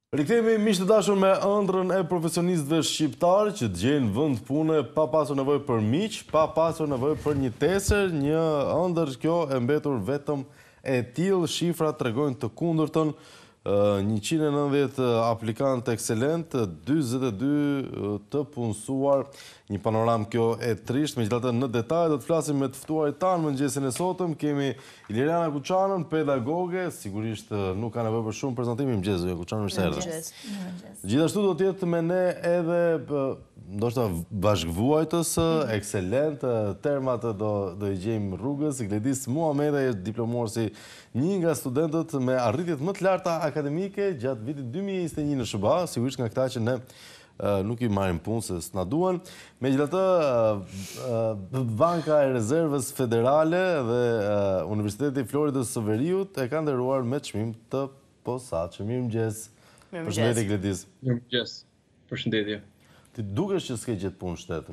Rikthehemi miq të dashur me ëndrrën e profesionistëve shqiptar që gjejnë vend pune pa pasur nevojë për miq, pa pasur nevojë për një tesër, një ëndër kjo e mbetur vetëm e tillë. Shifrat tregojnë të kundërtën. 190 aplikantë ekselent, 42 të punësuar. Një panoramë kjo e trisht, megjithatë në detaj do të flasim me të ftuarit tanë mëngjesin e sotëm. Kemi Iliriana Kuçanën, pedagoge, sigurisht nuk ka nevojë për shumë prezantime. Mëngjes, Kuçanë, mirë se erdhët. Gjithashtu do të jetë me ne edhe ndoshta bashkëvuajtës ekselent, termat do I gjejmë rrugës. Gledis Muhamedaj është diplomuar si një nga studentët me arritjet më të larta akademike gjatë vitit 2021 në SHBA, sigurisht nga këta që ne nuk I marrim punë se s'na duan. Megjithatë, Banka e Rezervës Federale dhe Universiteti I Floridës së Veriut e kanë nderuar me çmim të posaçëm. Mirëmëngjes. Përshëndetje Gledis. Mirëmëngjes. Përshëndetje. Ti dukesh që s'ke gjetë punë shtet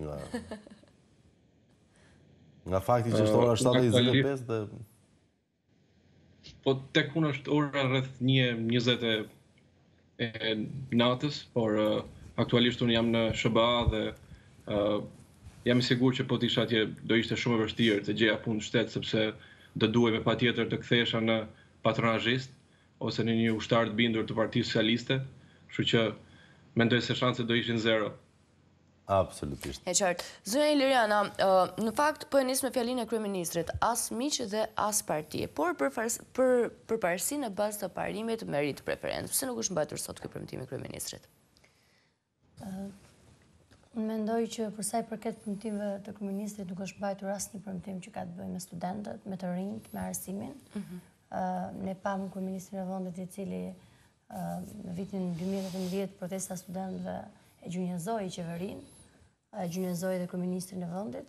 nga fakti që është ora 7:25 dhe po tek unë është ora rreth 1:20 e natës, por aktualisht unë jam në SHBA dhe jam I sigurt që po të isha atje do ishte shumë e vështirë të gjeja punë shtet, sepse do duhej me patjetër të kthehesha në patronazhist ose në një ushtar të bindur të Partisë Socialiste, kështu që mendoj se shanset do ishin zero. Absolutisht. E qartë. Zonja Iliriana, në fakt po e nis me fjalinë e kryeministrit, as miq dhe as parti, por përparësi në bazë të parimit merit preferencë. Pse nuk është mbajtur sot ky premtim I kryeministrit? Unë mendoj që për sa I përket premtimeve të kryeministrit nuk është mbajtur asnjë premtim që ka të bëjë me studentët, me të rinjt, me arsimin. Ne pam kryeministrin e vendit I cili në vitin 2018 protesta studentëve e gjunjëzoi qeverinë, e gjunjëzoi dhe kryeministrin e vendit,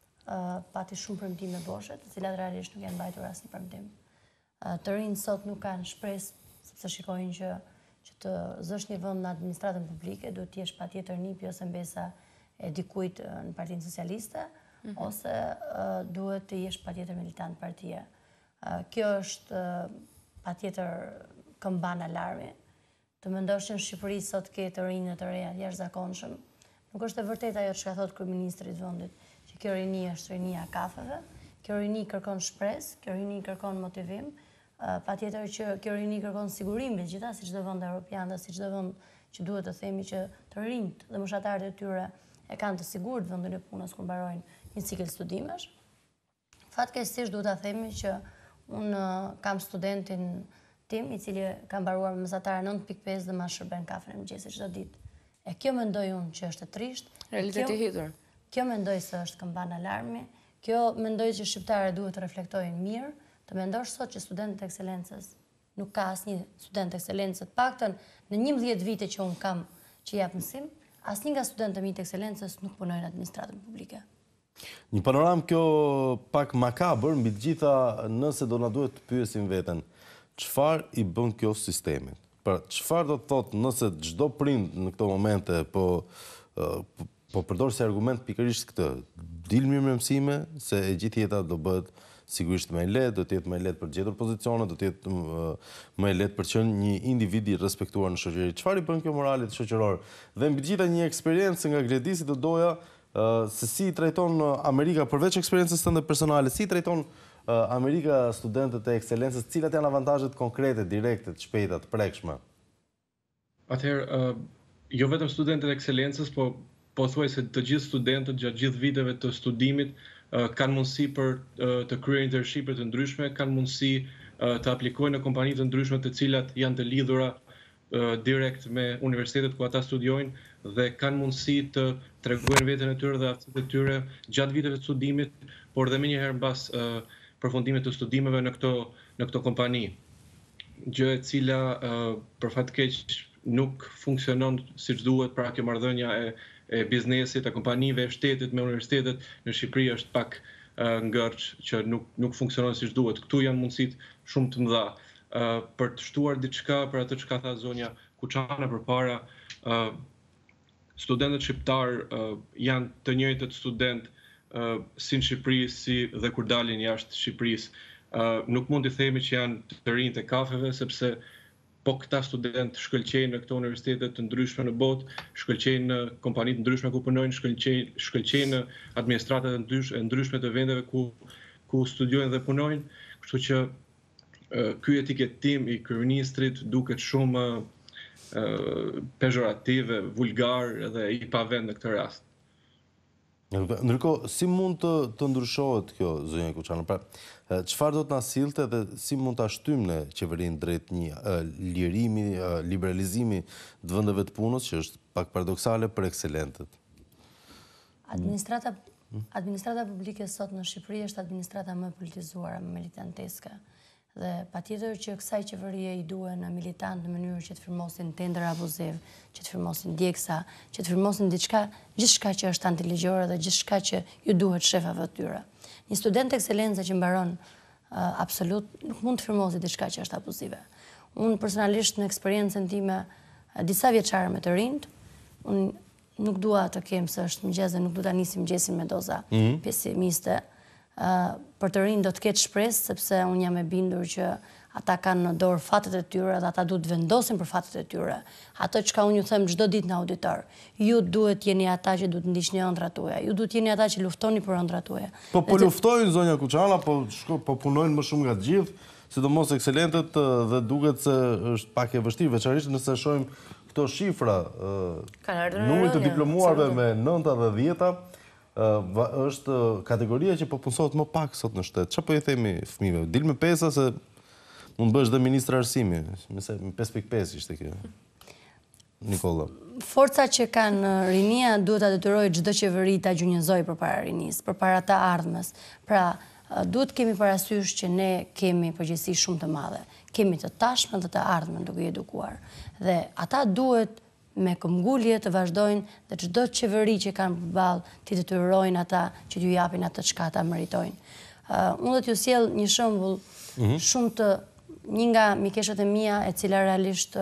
pati shumë premtime boshe, të cilat realisht nuk janë mbajtur asnjë premtim. Të rinjt sot nuk kanë shpresë, sepse shikojnë që të zësh një vend në administratën publike, duhet të jesh patjetër nipi ose mbesa e dikujt në Partinë Socialiste, ose duhet të jesh patjetër militant partie. Kjo është patjetër këmban alarmi. Të mendosh që në Shqipëri sot ke të rinjë të reja jashtëzakonshëm. Nuk është e vërtetë ajo që ka thot kryeministri I vendit, që kjo rini është rinia e kafeve, kjo rini kërkon shpresë, kjo rini kërkon motivim, patjetër që kjo rini kërkon sigurim megjithatë si çdo vend evropian dhe si çdo vend që duhet të themi që të rinjt dhe moshatarët e tyre e kanë të sigurt vendin e punës kur mbarojnë një cikël studimesh. Fatkeqësisht duhet ta themi që unë kam studentin tim I cili ka mbaruar me mesatare 9.5 dhe ma shërben kafen e mëngjesit çdo ditë. E kjo mendoj unë që është e trisht. Realiteti hidhur. Kjo mendoj se është këmban alarmi. Kjo mendoj që shqiptarët duhet të reflektojnë mirë, të mendosh sot që studentët e ekselencës nuk ka asnjë student ekselencë, të paktën në 11 vite që unë kam që jap mësim, asnjë nga studentët e mi të ekselencës nuk punojnë në administratën publike. Një panoramë kjo pak makabër, mbi të gjitha nëse do na duhet të pyesim veten. Çfarë I bën kjo sistemit? Pra, çfarë do të thotë nëse çdo prind në këto momente po përdor si argument pikërisht këtë, dil mirë me mësime, se e gjithë jeta do bëhet sigurisht më e lehtë, do të jetë më e lehtë për të gjetur pozicione, do të jetë më e lehtë për të qenë një individ I respektuar në shoqëri. Çfarë I bën kjo moralit shoqëror? Dhe mbi të gjitha një eksperiencë nga Gledisi do doja se si I trajton Amerika përveç eksperiencës tënde personale, si I trajton Amerika studentët e ekselencës, cilat janë avantazhet konkrete, direkte, të shpejta, të prekshme? Atëherë, jo vetëm studentët e ekselencës, po thuaj se të gjithë studentët gjatë gjithë viteve të studimit kanë mundësi për të kryer internshipe të ndryshme, kanë mundësi të aplikojnë në kompani të ndryshme të cilat janë të lidhura direkt me universitetet ku ata studiojnë dhe kanë mundësi të tregojnë veten e tyre dhe aftësitë e tyre gjatë viteve të studimit, por dhe menjëherë mbas përfundimit të studimeve në këto kompani. Gjë e cila për fat keq nuk funksionon siç duhet, pra kjo marrëdhënia e biznesit, e kompanive, e shtetit me universitetet në Shqipëri është pak ngërç që nuk funksionon siç duhet. Këtu janë mundësitë shumë të mëdha për të shtuar diçka për atë çka tha zonja Kuçana përpara. Studentët shqiptar janë të njëjtët student si në Shqipëri si dhe kur dalin jashtë Shqipërisë. Nuk mund të themi që janë të rinjt e kafeve, sepse po këta studentë shkëlqejnë në këto universitetet të ndryshme në botë, shkëlqejnë në kompani të ndryshme ku punojnë, shkëlqejnë në administratat e ndryshme të vendeve ku studiojnë dhe punojnë, kështu që ky etiketim i kryeministrit duket shumë pejorativ, vulgar dhe i pavend në këtë rast. Ndërkohë, si mund të ndryshohet kjo, zonja Kuçano? Pra, çfarë do të na sillte dhe si mund ta shtym në qeverinë drejt një lirimi, liberalizimi të vendeve të punës, që është pak paradoksale për ekselentët? Administrata publike sot në Shqipëri është administrata më politizuar, më militanteske. Dhe patjetër që kësaj qeverie i duhen në militant në mënyrë që të firmosin tender abuziv, që të firmosin djegsa, që të firmosin gjithçka që është antiligjore dhe gjithçka që ju duhet shefave të tyre. Një student ekselencë që mbaron absolut nuk mund të firmosë diçka që është abuzive. Unë personalisht në eksperiencën time disa vjeçare me të rinjt, unë nuk dua të kem se është mëngjes dhe nuk do ta nisim mëngjesin me doza pesimiste. Për të rinj do të ketë shpresë, sepse unë jam e bindur që ata kanë në dorë fatet e tyre dhe ata duhet vendosin për fatet e tyre. Ato çka unë ju them çdo ditë në auditor. Ju duhet jeni ata që duhet ndiqni ëndrat tuaja. Ju duhet jeni ata që luftoni për ëndrat tuaja. Po luftojnë zonja Kuçana, po punojnë më shumë nga të gjithë, sidomos ekselentët dhe duket se është pak e vështirë, veçanërisht nëse shohim këto shifra. Numri të diplomuarve me 9 dhe 10 është kategoria që po punësohet më pak sot në shtet. Çfarë po i themi fëmijëve? Dil me 5 se mund bësh dhe ministër arsimi. Me 5.5 ishte kjo. Nikola. Forca që kanë rinia duhet ta detyrojë çdo qeveri ta gjunjëzojë përpara rinisë, përpara të ardhmës. Pra, duhet kemi parasysh që ne kemi përgjegjësi shumë të madhe. Kemi të tashmen dhe të ardhmen duke i edukuar. Dhe ata duhet me këmbgulje të vazhdojnë dhe çdo qeveri që kanë përballë t'i detyrojnë ata që t'ju japin atë çka ata meritojnë. Unë do t'ju sjell një shembull shumë një nga mikeshët e mia e cila realisht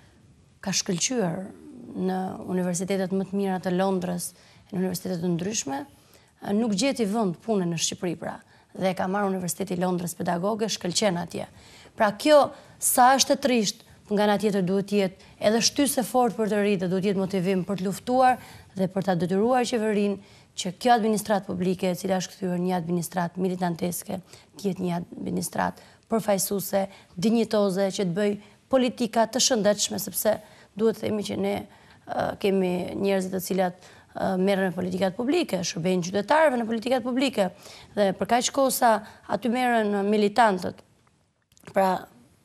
ka shkëlqyer në universitetet më të mira të Londrës, në universitete të ndryshme, nuk gjeti vend pune në Shqipëri pra, dhe ka marrë Universiteti i Londrës pedagoge, shkëlqen atje. Pra kjo sa është e trisht, nga ana tjetër duhet të jetë edhe shtysë e fortë për të rritë, duhet të jetë motivim për të luftuar dhe për ta detyruar qeverinë që kjo administratë publike, e cila është kthyer një administratë militanteske, të jetë një administratë përfaqësuese, dinjitoze, që të bëj politika të shëndetshme, sepse duhet të themi që ne kemi njerëz të cilat merren me politikat publike, shërbejnë qytetarëve në politikat publike, dhe për kaq kohë sa aty merren militantët. Pra,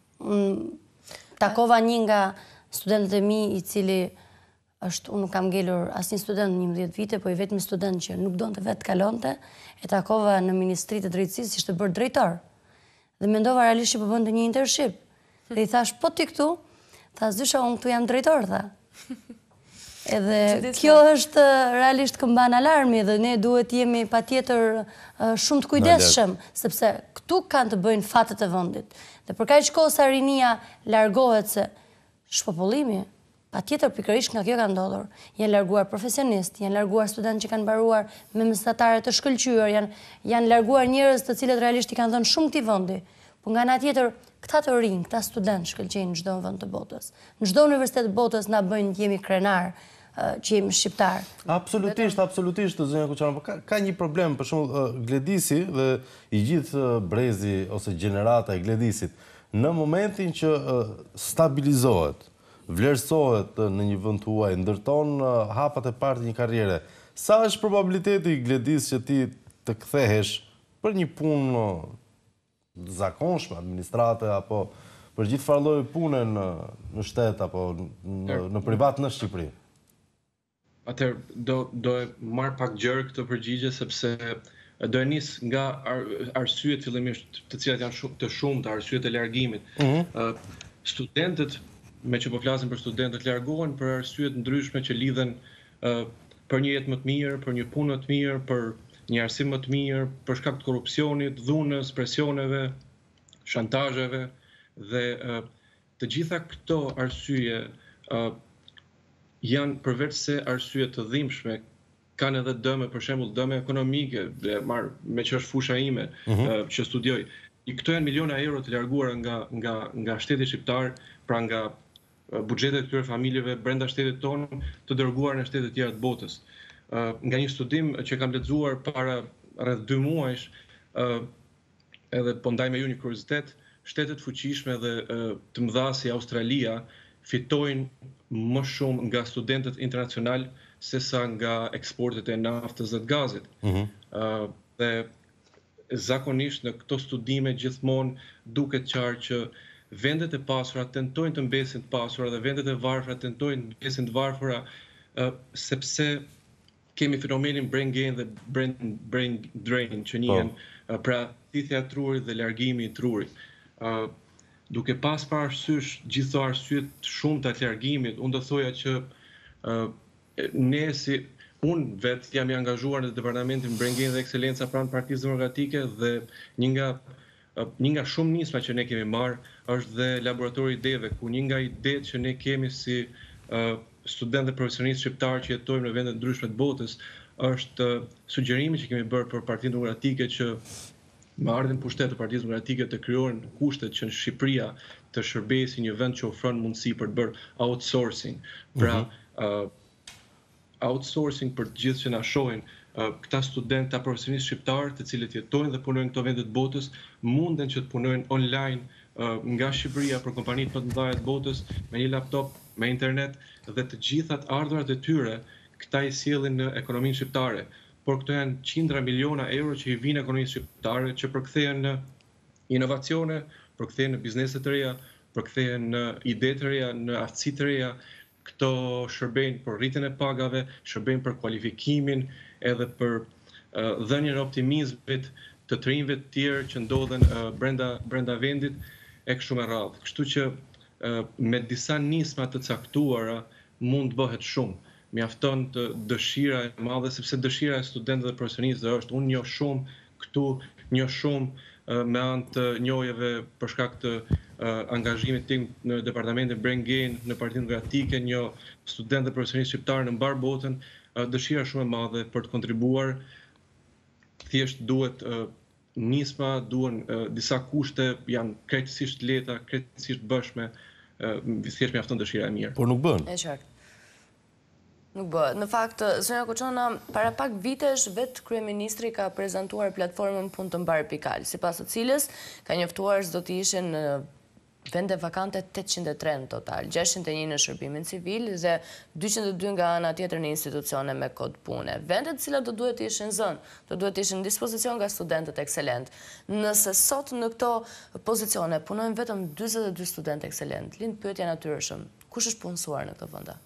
takova një nga studentët e mi i cili është, unë nuk kam ngelur asnjë student 11 vite, po i vetmi student që nuk donte vetë kalonte, e takova në Ministri të Drejtësisë, ishte bërë drejtor. Dhe mendova realisht që po bënte një internship. Dhe i thash, po ti këtu? Tha, zysha, unë këtu jam drejtor, tha. Edhe kjo është realisht këmban alarmi dhe ne duhet jemi patjetër shumë të kujdesshëm, sepse këtu kanë të bëjnë fatet e vendit. Dhe për kaq kohë sa rinia largohet se shpopullimi, patjetër pikërisht nga kjo ka ndodhur. Janë larguar profesionistë, janë larguar studentë që kanë mbaruar me mestatare të shkëlqyer, janë larguar njerëz të cilët realisht i kanë dhënë shumë këtij vendi. Po nga ana tjetër, këta të rinj, këta studentë shkëlqejnë në çdo vend të botës. Në çdo universitet të botës na bëjnë të jemi krenar, që jemi shqiptar. Absolutisht, zonja Kuçano, ka një problem, për shembull, Gledisi dhe i gjithë brezi ose gjenerata e Gledisit, në momentin që stabilizohet, vlerësohet në një vend tuaj, ndërton hapat e parë të një karriere, sa është probabiliteti i Gledis që ti të kthehesh për një punë zakonshme, administrate, apo për gjithë farë lloj pune në shtet apo në privat në Shqipëri? Atëherë, do e marr pak gjërë këtë përgjigje, sepse do e nis nga arsyet fillimisht, të cilat janë të shumta, arsyet e largimit. Studentët, me që po flasim për studentët, largohen për arsyet ndryshme që lidhen për një jetë më të mirë, për një punë më të mirë, për një arsim më të mirë, për shkak të korrupsionit, dhunës, presioneve, shantazheve, dhe të gjitha këto arsye janë përveç se arsye të dhimbshme, kanë edhe dëme, për shembull dëme ekonomike, me që është fusha ime që studioj. Këto janë miliona euro të larguara nga shteti shqiptar pra nga buxhetet e këtyre familjeve brenda shtetit tonë të dërguar në shtete tjera të botës. Nga një studim që kam lexuar para rreth 2 muajsh, edhe po ndaj me ju një kuriozitet, shtetet fuqishme dhe të mëdha si Australia fitojnë më shumë nga studentët internacional sesa nga eksportet e naftës dhe të gazit. Dhe zakonisht në këto studime gjithmonë duket qartë që vendet e pasura tentojnë të mbesin të pasura dhe vendet e varfra tentojnë të mbesin të varfra, sepse kemi fenomenin brain gain dhe brain drain që njihen, pra thithja e trurit dhe largimi i trurit. Duke pas parasysh gjithë arsyet shumë të largimit, unë do thoja që unë vetë jam i angazhuar në Departamentin Brain Gain dhe Ekscelenca pranë Partisë Demokratike dhe një nga shumë nisma që ne kemi marrë është dhe laboratori i ideve, ku një nga idetë që ne kemi si studentë dhe profesionistë shqiptarë që jetojmë në vende të ndryshme të botës është sugjerimi që kemi bërë për Partinë Demokratike që me ardhen pushtet të Partisë Demokratike të krijohen kushtet që në Shqipëria të shërbejë si një vend që ofron mundësi për të bërë outsourcing. Pra, outsourcing për të gjithë që na shohin, këta studentë, ta profesionistë shqiptarë të cilët jetojnë dhe punojnë në këto vende të botës, munden që të punojnë online nga Shqipëria për kompanitë më të mëdha të botës, me një laptop, me internet dhe të gjithat ardhurat e tyre, këta i sjellin në ekonominë shqiptare. Por këto janë qindra miliona euro që i vinë ekonomisë shqiptare, që përkthehen në inovacione, përkthehen në biznese të reja, përkthehen në ide të reja, në aftësi të reja. Këto shërbejnë për rritjen e pagave, shërbejnë për kualifikimin, edhe për dhënien e optimizmit të trinjve të tjerë që ndodhen brenda vendit e kështu me radhë. Kështu që me disa nisma të caktuara mund të bëhet shumë. Mjafton të dëshira e madhe, sepse dëshira e studentëve dhe profesionistëve është unë njoh shumë këtu, njoh shumë me anë të njohjeve për shkak të angazhimit tim në Departamentin Brain Gain, në Partinë Demokratike, njoh studentë dhe profesionistë shqiptarë në mbar botën, dëshira shumë e madhe për të kontribuar. Thjesht duhet nisma, duhen disa kushte, janë krejtësisht lehta, krejtësisht bëshme, thjesht mjafton dëshira e mirë. Por nuk bën. E qartë. Nuk bëhet. Në fakt, Sonja Koçona, para pak vitesh vetë kryeministri ka prezantuar platformën Punë të Mbar Pikal, sipas të cilës ka njoftuar se do të ishin vende vakante 803 në total, 601 në shërbimin civil dhe 202 nga ana tjetër në institucione me kod pune. Vendet të cilat do duhet të ishin zënë, do duhet të ishin në dispozicion nga studentët ekselent. Nëse sot në këto pozicione punojnë vetëm 42 studentë ekselent, lind pyetja natyrshëm, kush është punësuar në këto vende?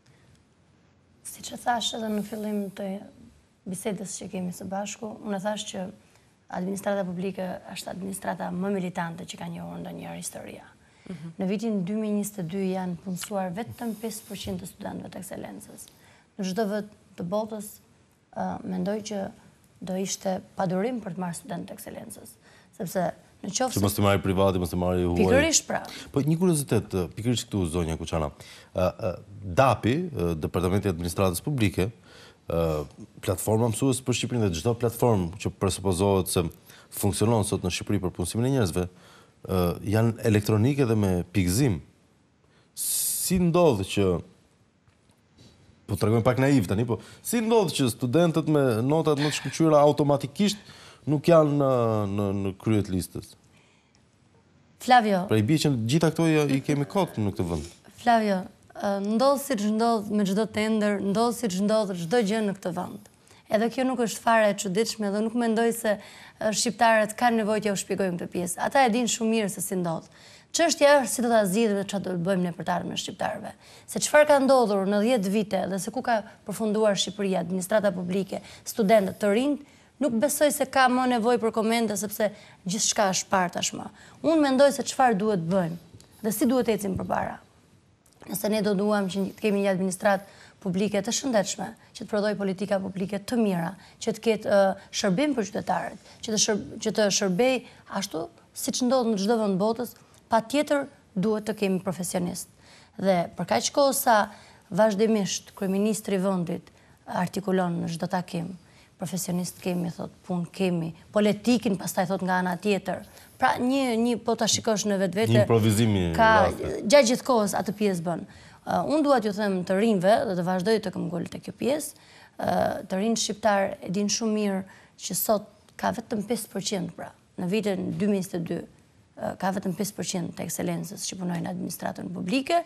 Si që thash edhe në fillim të bisedës që kemi së bashku, unë thash që administrata publike është administrata më militante që ka njohur ndonjëherë historia. Në vitin 2022 janë punësuar vetëm 5% të studentëve të ekselencës. Në çdo vend të botës mendoj që do ishte padurim për të marrë student të ekselencës, sepse në qoftë që mos të marrë privati, mos të marrë huaj. Pikërisht pra. Po një kuriozitet, pikërisht këtu zonja Koçana. DAP-i, Departamenti i Administratës Publike, platforma mësues për Shqipërinë dhe çdo platformë që presupozohet se funksionon sot në Shqipëri për punësimin e njerëzve, janë elektronike dhe me pikëzim. Si ndodh që po tregojmë pak naiv tani, po si ndodh që studentët me notat më të shkëlqyera automatikisht nuk janë në kryet listës? Flavio. Pra i bie që gjitha këto i kemi kot në këtë vend. Flavio, ndodh siç ndodh me çdo tender, ndodh siç ndodh çdo gjë në këtë vend. Edhe kjo nuk është fare e çuditshme dhe nuk mendoj se shqiptarët kanë nevojë t'ja u shpjegojmë këtë pjesë. Ata e dinë shumë mirë se si ndodh. Çështja është si do ta zgjidhim dhe çfarë do të bëjmë ne për të ardhmen e shqiptarëve. Se çfarë ka ndodhur në 10 vite dhe se ku ka përfunduar Shqipëria, administrata publike, studentët të rinj, nuk besoj se ka më nevojë për komente sepse gjithçka është parë tashmë. Unë mendoj se çfarë duhet bëjmë dhe si duhet ecim përpara. Nëse ne do duam që të kemi një administratë publike të shëndetshme, që të prodhoj politika publike të mira, që të ketë shërbim për qytetarët, që të shërbej ashtu siç ndodh në çdo vend botës, patjetër duhet të kemi profesionistë. Dhe për kaq kohë sa vazhdimisht kryeministri i vendit artikulon në çdo takim profesionist kemi, thot, punë kemi, politikin pastaj thot nga ana tjetër. Pra një po ta shikosh në vetvete. Një improvizimi ka gjatë gjithë kohës atë pjesë bën. Unë dua t'ju them të rinjve dhe të vazhdoj të këmbgul te kjo pjesë. Të rinjt shqiptar e din shumë mirë që sot ka vetëm 5% pra. Në vitin 2022 ka vetëm 5% të ekselencës që punojnë në administratën publike.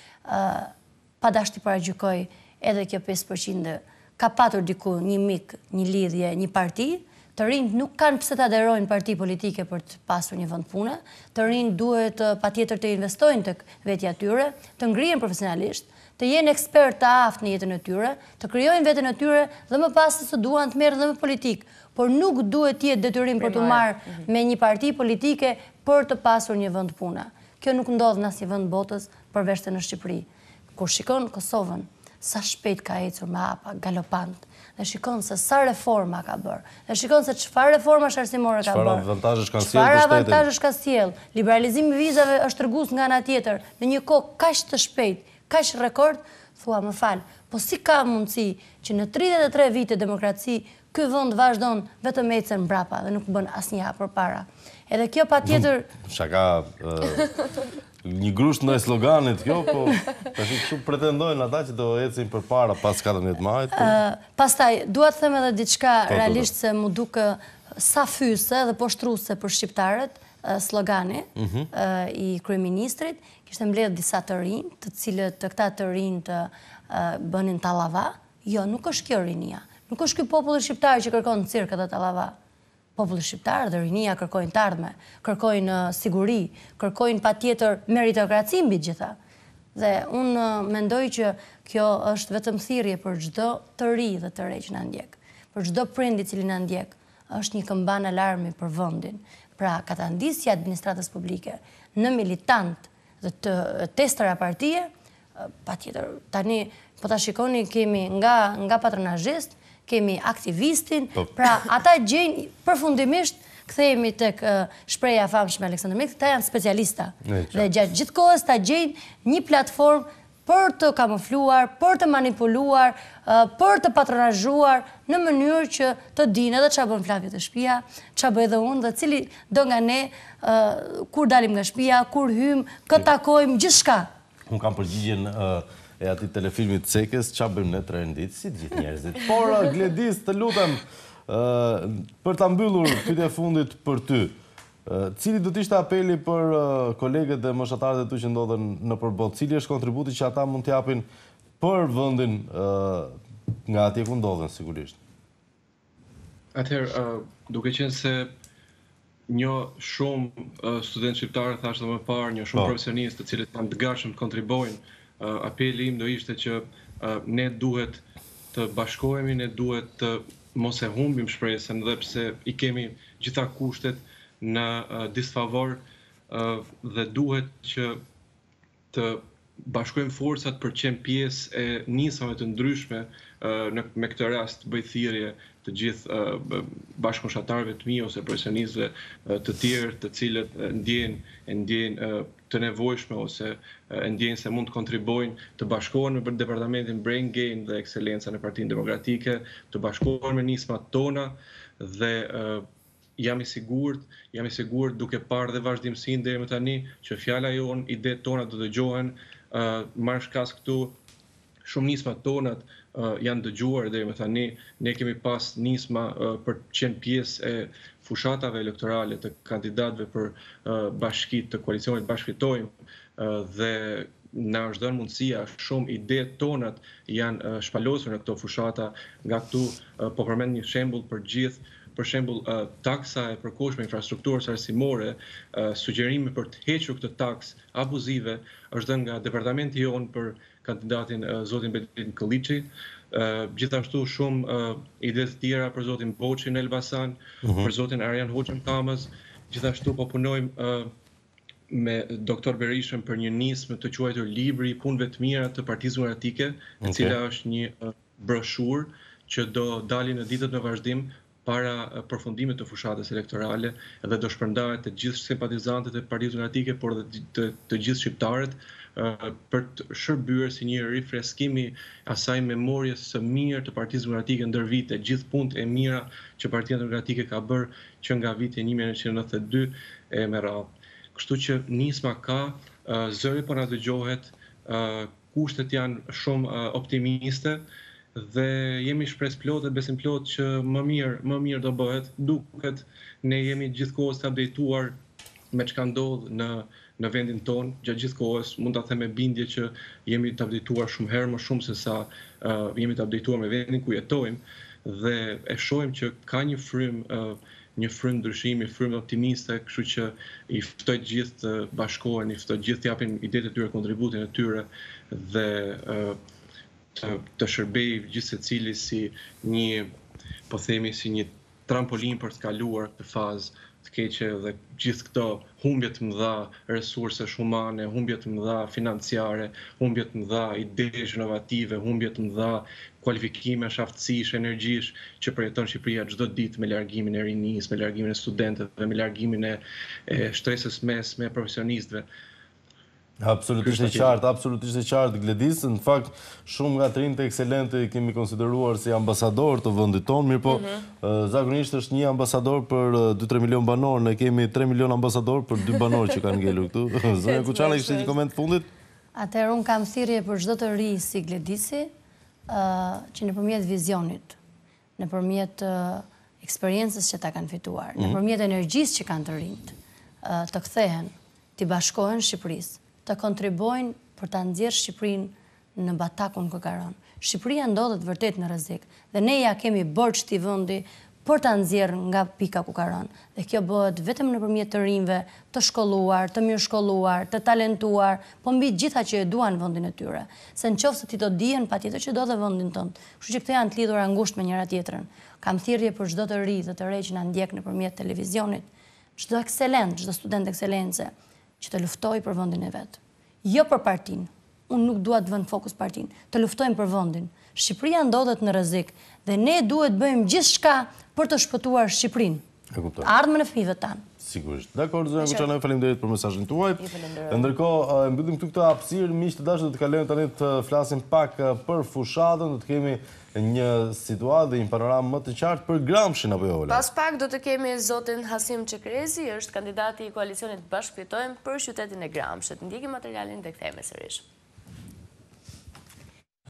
Pa dashti paragjykoj edhe kjo 5% ka patur diku një mik, një lidhje, një parti. Të rinjt nuk kanë pse të aderojnë parti politike për të pasur një vend pune. Të rinjt duhet patjetër të investojnë tek vetja e tyre, të ngrihen profesionalisht, të jenë ekspert të aftë në jetën e tyre, të krijojnë veten e tyre dhe më pas se duan të merren dhe me politik. Por nuk duhet të jetë detyrim për të marrë me një parti politike për të pasur një vend pune. Kjo nuk ndodh në asnjë vend botës përveç se në Shqipëri. Kur shikon Kosovën, sa shpejt ka ecur me hapa galopant, dhe shikon se sa reforma ka bërë, dhe shikon se çfarë reforma arsimore ka bërë, çfarë avantazhesh ka sjell, liberalizimi i vizave është tregues nga ana tjetër, në një kohë kaq të shpejt, kaq rekord, thua më fal, po si ka mundësi që në 33 vite demokraci ky vend vazhdon vetëm ecën mbrapa dhe nuk bën asnjë hap përpara. Edhe kjo patjetër shaka një grusht ndaj sloganit kjo, po tash kështu pretendojnë ata që do ecin përpara pas 14 majit. Pastaj dua të them edhe diçka realisht se mu duk sa fyse dhe poshtruese për shqiptarët slogani i kryeministrit, kishte mbledh disa të rinj, të cilët këta të rinj të bënin tallava. Jo, nuk është kjo rinia. Nuk është ky populli shqiptar që kërkon cirk edhe tallava. Populli shqiptar dhe rinia kërkojnë të ardhme, kërkojnë siguri, kërkojnë patjetër meritokraci mbi gjitha. Dhe unë mendoj që kjo është vetëm thirrje për çdo të ri dhe të re që na ndjek. Për çdo prind i cili na ndjek, është një këmban alarmi për vendin. Pra, katandisja e administratës publike në militant dhe të testëra partie, patjetër tani po ta shikoni kemi nga patronazhist, kemi aktivistin, pra ata gjejnë përfundimisht, kthehemi tek shpreha e famshme Aleksandr Mik, ata janë specialista. Dhe gjatë gjithë kohës ta gjejnë një platformë për të kamufluar, për të manipuluar, për të patronazhuar në mënyrë që të dinë edhe çfarë bën Flavio te shtëpia, çfarë bëj edhe unë dhe cili do nga ne kur dalim nga shtëpia, kur hym, kë takojmë, gjithçka. Unë kam përgjigjen e atij telefilmit Cekës, ç'a bëjmë ne të rendit, si të gjithë njerëzit. Por Gledis, të lutem, për ta mbyllur pyetjen e fundit për ty, cili do të ishte apeli për kolegët dhe moshatarët e tu që ndodhen në përballë, cili është kontributi që ata mund të japin për vendin nga atje ku ndodhen sigurisht? Atëherë, duke qenë se një shumë student shqiptarë, thashtë dhe më parë, një shumë profesionistë të cilët janë të gatshëm të kontribojnë, apeli im do ishte që ne duhet të bashkohemi, ne duhet të mos e humbim shpresën dhe pse i kemi gjitha kushtet në disfavor dhe duhet që të bashkojmë forcat për qenë pjesë e nismave të ndryshme, me këtë rast bëj thirrje të gjithë bashkëkombëtarëve të mi ose profesionistëve të tjerë të cilët ndjejnë të nevojshme ose ndjejnë se mund të kontribojnë të bashkohen me departamentin Brain Gain dhe Ekselencë në Partinë Demokratike, të bashkohen me nismat tona dhe jam i sigurt duke parë dhe vazhdimsinë deri më tani që fjala jonë, idetë tona do dëgjohen, marrësh kas këtu shumë nisma tonat janë dëgjuar deri më tani, ne kemi pas nisma për të qenë pjesë e fushatave elektorale të kandidatëve për bashkitë të koalicionit Bashkitojmë dhe na është dhënë mundësia, shumë idetë tonat janë shpalosur në këto fushata, nga këtu po përmend një shembull për gjithë, për shembull taksa e përkohshme infrastrukturës arsimore, sugjerimi për të hequr këtë taksë abuzive është dhënë nga departamenti jonë për kandidatin zotin Betin Kolliçi, gjithashtu shumë ide të tjera për zotin Boçi në Elbasan, për zotin Arjan Hoxha në Kamës, gjithashtu po punojmë me doktor Berishën për një nismë të quajtur Libri i punëve të mira të Partisë Demokratike, e cila është një broshurë që do dalin në ditët në vazhdim para përfundimit të fushatës elektorale dhe do shpërndahet të gjithë simpatizantët e Partisë Demokratike, por dhe të gjithë shqiptarët për të shërbyer si një rifreskimi asaj memorjes së mirë të Partisë Demokratike ndër vite, gjithë punët e mira që Partia Demokratike ka bërë që nga viti 1992 e me radhë. Kështu që nisma ka, zëri po na dëgjohet, kushtet janë shumë optimiste dhe jemi shpresë plot dhe besim plot që më mirë do bëhet. Duket ne jemi gjithkohës të updateuar me çka ndodh në vendin tonë, gjatë gjithë kohës mund ta them me bindje që jemi të updateuar shumë herë më shumë se sa jemi të updateuar me vendin ku jetojmë dhe e shohim që ka një frym ndryshimi, frym optimiste, kështu që i ftoj gjithë të bashkohen, i ftoj gjithë të japin idetë e tyre, kontributin e tyre dhe të shërbej gjithë secili si një, po themi, si një trampolin për të kaluar këtë fazë të keqe dhe gjithë këto humbje të mëdha resursesh humane, humbje të mëdha financiare, humbje të mëdha idesh inovative, humbje të mëdha kualifikimesh, aftësish, energjish që përjeton Shqipëria çdo ditë me largimin e rinisë, me largimin e studentëve, me largimin e shtresës mesme, profesionistëve. Absolutisht e qartë, Gledis. Në fakt, shumë nga të rinjtë ekselente kemi konsideruar si ambasador të vendit tonë, mirë po, zakonisht është një ambasador për 2-3 milion banor, ne kemi 3 milion ambasador për 2 banor që kanë ngelur këtu. Zonja Kuçana, kishte një koment fundit? Atëherë unë kam thirrje për çdo të ri si Gledisi, që nëpërmjet vizionit, nëpërmjet eksperiencës që ta kanë fituar, nëpërmjet energjisë që kanë të rinjt, të kthehen, të bashkohen Shqipërisë, të kontribojnë për ta nxjerrë Shqipërinë në batakun ku ka rënë. Shqipëria ndodhet vërtet në rrezik dhe ne ja kemi borxh këtij vendi për ta nxjerrë nga pika ku ka rënë. Dhe kjo bëhet vetëm nëpërmjet të rinjve, të shkolluar, të mirë shkolluar, të talentuar, po mbi gjitha që e duan vendin e tyre. Se nëse ti do dihen, patjetër që do dhe vendin tënd. Kështu që këto janë të lidhura ngushtë me njëra tjetrën. Kam thirrje për çdo të ri dhe të re që na ndjek nëpërmjet televizionit, çdo ekselent, çdo student ekselence që të luftoj për vendin e vet. Jo për partinë. Unë nuk dua të vënë fokus partinë. Të luftojmë për vendin. Shqipëria ndodhet në rrezik dhe ne duhet bëjmë gjithçka për të shpëtuar Shqipërinë. E kuptoj. Ardhmën e fëmijëve tanë. Sigurisht. Dakor, zonja Kuçana, faleminderit për mesazhin tuaj. Ndërkohë, mbyllim këtu këtë hapësirë, miq të dashur, do të kalojmë tani të flasim pak për fushatën, do të kemi një situatë dhe një panoramë më të qartë për Gramshin apo jo? Pas pak do të kemi zotin Hasim Çekrezi, është kandidati i koalicionit Bashkëfitojmë për qytetin e Gramshit. Ndjekim materialin dhe kthehemi sërish.